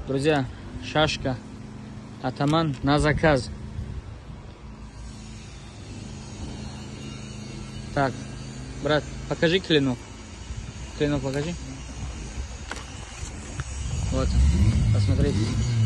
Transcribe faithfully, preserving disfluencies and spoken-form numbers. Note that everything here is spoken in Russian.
Друзья, шашка атаман на заказ. Так, брат, покажи клинок. Клинок покажи. Вот, посмотрите.